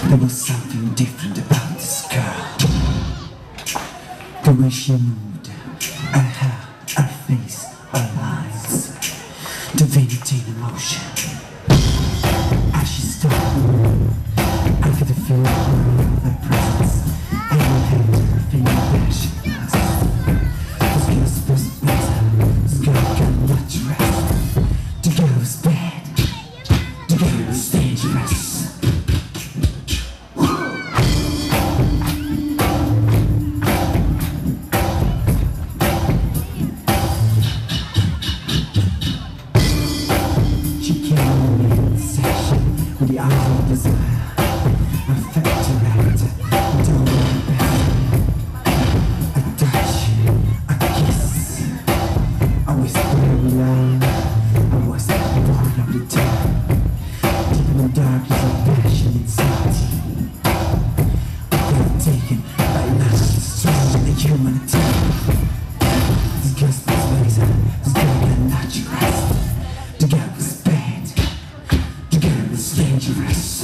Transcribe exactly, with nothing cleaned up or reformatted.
There was something different about this girl. The way she moved, her hair, her face, her lines, divinity in emotion. As she stood, I could feel her presence, and her hand to her finger where she was. This girl's supposed to be better. This girl got much rest. Together was bad. Together was dangerous. With the eyes of desire, I felt her out, and don't want better. I touch, I kiss, I whisper every line, I was born of the time. Deep in the darkness of passion inside, I felt taken by love, strong in the humanity. This girl's laser, this girl got not your rest. Together was bad. Together was dangerous.